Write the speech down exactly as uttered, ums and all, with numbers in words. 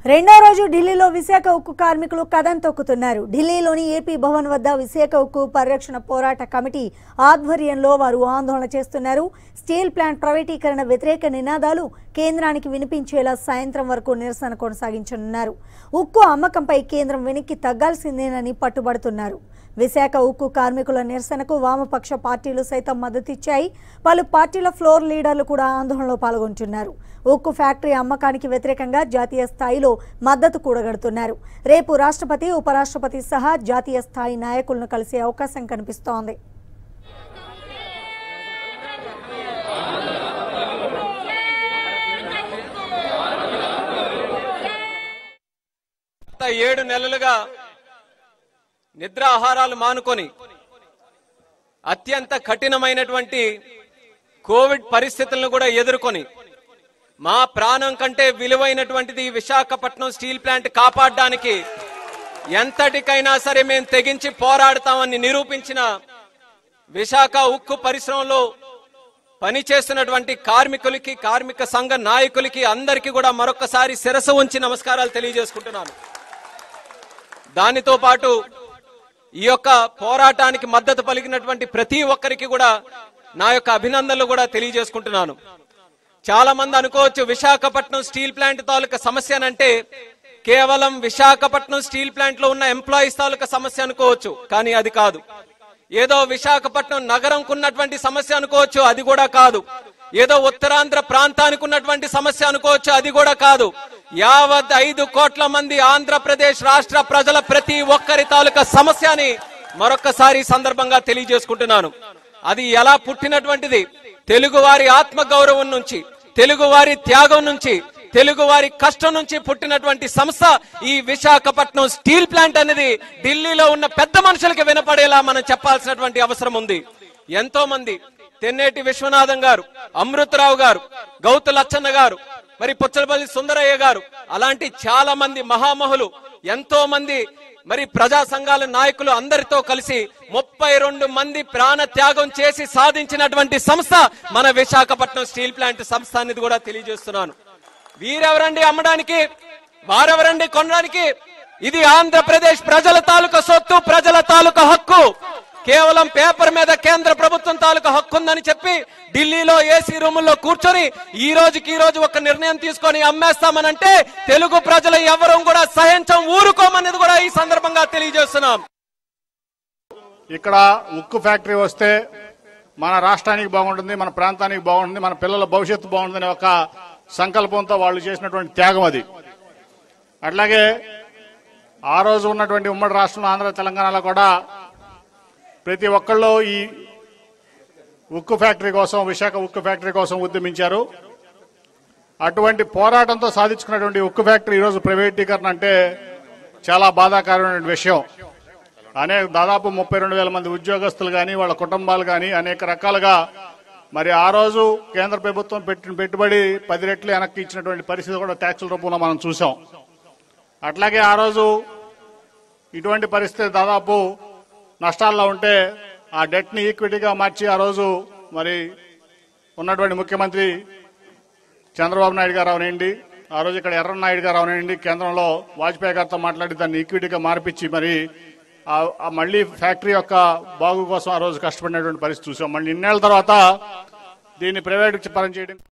రెండో రోజు ఢిల్లీలో విశాఖ ఉక్కు కార్మికులు కదం తొక్కుతున్నారు. ఢిల్లీలోని ఏపీ భవన్ వద్ద విశాఖ ఉక్కు పరిరక్షణ పోరాట కమిటీ ఆధ్వర్యంలో వారు ఆందోళన చేస్తున్నారు. స్టీల్ ప్లాంట్ ప్రైవేటీకరణ వ్యతిరేక నినాదాలు కేంద్రానికి వినిపించేలా సాయంత్రం వరకు నిరసన కొనసాగించనున్నారు. ఉక్కు అమ్మకంపై కేంద్రం వెనక్కి తగ్గాల్సిందేనని పట్టుబడుతున్నారు. విశాఖ ఉక్కు కార్మికుల నిరసనకు వామపక్ష పార్టీలు సైతం మద్దతిచ్చాయి. పలు పార్టీల ఫ్లోర్ లీడర్లు కూడా ఆందోళనలో పాల్గొంటున్నారు. ఉక్కు ఫ్యాక్టరీ అమ్మకానికి వ్యతిరేకంగా జాతీయ స్థాయిలో మద్దతు కూడగడుతున్నారు. రేపు రాష్ట్రపతి, ఉపరాష్ట్రపతి సహా జాతీయ స్థాయి నాయకులను కలిసే అవకాశం కనిపిస్తోంది. ఏడు నెలలుగా నిద్ర ఆహారాలు మానుకొని అత్యంత కఠినమైనటువంటి కోవిడ్ పరిస్థితులను కూడా ఎదుర్కొని మా ప్రాణం కంటే విలువైనటువంటిది విశాఖపట్నం స్టీల్ ప్లాంట్ కాపాడడానికి ఎంతటికైనా సరే మేము తెగించి పోరాడతామని నిరూపించిన విశాఖ ఉక్కు పరిశ్రమలో పనిచేస్తున్నటువంటి కార్మికులకి, కార్మిక సంఘ నాయకులకి అందరికీ కూడా మరొకసారి శిరస్సు ఉంచి నమస్కారాలు తెలియజేసుకుంటున్నాను. దానితో పాటు ఈ యొక్క పోరాటానికి మద్దతు పలికినటువంటి ప్రతి ఒక్కరికి కూడా నా యొక్క అభినందనలు కూడా తెలియజేసుకుంటున్నాను. చాలా మంది అనుకోవచ్చు విశాఖపట్నం స్టీల్ ప్లాంట్ తాలూకా సమస్య అంటే కేవలం విశాఖపట్నం స్టీల్ ప్లాంట్ లో ఉన్న ఎంప్లాయీస్ తాలూకా సమస్య అనుకోవచ్చు, కానీ అది కాదు. ఏదో విశాఖపట్నం నగరంకు ఉన్నటువంటి సమస్య అనుకోవచ్చు, అది కూడా కాదు. ఏదో ఉత్తరాంధ్ర ప్రాంతానికి ఉన్నటువంటి సమస్య అనుకోవచ్చు, అది కూడా కాదు. యావత్ ఐదు కోట్ల మంది ఆంధ్రప్రదేశ్ రాష్ట్ర ప్రజల ప్రతి ఒక్కరి తాలూకా సమస్యని మరొకసారి సందర్భంగా తెలియజేసుకుంటున్నాను. అది ఎలా పుట్టినటువంటిది? తెలుగు వారి ఆత్మ గౌరవం నుంచి, తెలుగు వారి త్యాగం నుంచి, తెలుగు వారి కష్టం నుంచి పుట్టినటువంటి సంస్థ ఈ విశాఖపట్నం స్టీల్ ప్లాంట్ అనేది ఢిల్లీలో ఉన్న పెద్ద మనుషులకి వినపడేలా మనం చెప్పాల్సినటువంటి అవసరం ఉంది. ఎంతో మంది తెన్నేటి విశ్వనాథం గారు, అమృతరావు గారు, గౌతు లచ్చన్న గారు, మరి పుచ్చలపల్లి సుందరయ్య గారు, అలాంటి చాలా మంది మహామహులు, ఎంతో మంది మరి ప్రజా సంఘాల నాయకులు అందరితో కలిసి ముప్పై రెండు మంది ప్రాణ త్యాగం చేసి సాధించినటువంటి సంస్థ మన విశాఖపట్నం స్టీల్ ప్లాంట్ సంస్థ అనేది కూడా తెలియజేస్తున్నాను. వీరెవరండి అమ్మడానికి, వారెవరండి కొనడానికి? ఇది ఆంధ్రప్రదేశ్ ప్రజల తాలూకా సొత్తు, ప్రజల తాలూకా హక్కు. కేవలం పేపర్ మీద కేంద్ర ప్రభుత్వం తాలూకా హక్కు ఉందని చెప్పి ఢిల్లీలో ఏసీ రూముల్లో కూర్చొని ఈ రోజుకి ఈ రోజు ఒక నిర్ణయం తీసుకొని అమ్మేస్తామనంటే తెలుగు ప్రజలు ఎవరూ కూడా సహించం, ఊరుకోమనేది కూడా ఈ సందర్భంగా తెలియజేస్తున్నాం. ఇక్కడ ఉక్కు ఫ్యాక్టరీ వస్తే మన రాష్ట్రానికి బాగుంటుంది, మన ప్రాంతానికి బాగుంటుంది, మన పిల్లల భవిష్యత్తు బాగుంటుందనే ఒక సంకల్పంతో వాళ్ళు చేసినటువంటి త్యాగం అది. అట్లాగే ఆ రోజు ఉన్నటువంటి ఉమ్మడి రాష్ట్రంలో ఆంధ్ర, తెలంగాణలో కూడా ప్రతి ఒక్కళ్ళు ఈ ఉక్కు ఫ్యాక్టరీ కోసం, విశాఖ ఉక్కు ఫ్యాక్టరీ కోసం ఉద్యమించారు. అటువంటి పోరాటంతో సాధించుకున్నటువంటి ఉక్కు ఫ్యాక్టరీ ఈరోజు ప్రైవేటీకరణ అంటే చాలా బాధాకరమైన విషయం. అనేక దాదాపు ముప్పై రెండు వేల మంది ఉద్యోగస్తులు కానీ, వాళ్ళ కుటుంబాలు కానీ అనేక రకాలుగా మరి ఆ రోజు కేంద్ర ప్రభుత్వం పెట్టిన పెట్టుబడి పది రెట్లు వెనక్కి ఇచ్చినటువంటి పరిస్థితి కూడా ట్యాక్సుల రూపంలో మనం చూసాం. అట్లాగే ఆ రోజు ఇటువంటి పరిస్థితి దాదాపు నష్టాల్లో ఉంటే ఆ డెట్ ని ఈక్విటీగా మార్చి ఆ రోజు మరి ఉన్నటువంటి ముఖ్యమంత్రి చంద్రబాబు నాయుడు గారు అవనండి, ఆ రోజు ఇక్కడ ఎర్రన్నాయుడు గారు అవనండి, కేంద్రంలో వాజ్పేయి గారితో మాట్లాడి దాన్ని ఈక్విటీగా మార్పించి మరి మళ్ళీ ఫ్యాక్టరీ యొక్క బాగు కోసం ఆ రోజు కష్టపడినటువంటి పరిస్థితి చూసాం. మళ్ళీ ఇన్నేళ్ల తర్వాత దీన్ని ప్రైవేట్ పరం చేయడం